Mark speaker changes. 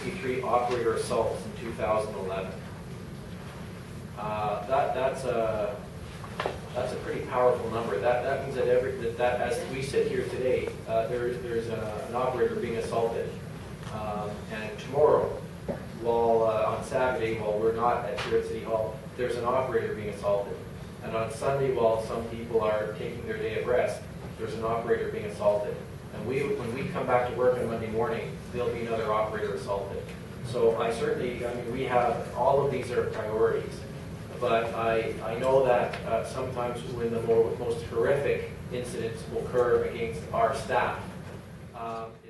Speaker 1: 63 operator assaults in 2011. That's a pretty powerful number. That means that as we sit here today, there's an operator being assaulted. And tomorrow, on Saturday, while we're not here at City Hall, there's an operator being assaulted. And on Sunday, while some people are taking their day of rest, there's an operator being assaulted. And when we come back to work on Monday morning, there'll be another operator assaulted. So we have, all of these are priorities. But I know that sometimes when the most horrific incidents occur against our staff,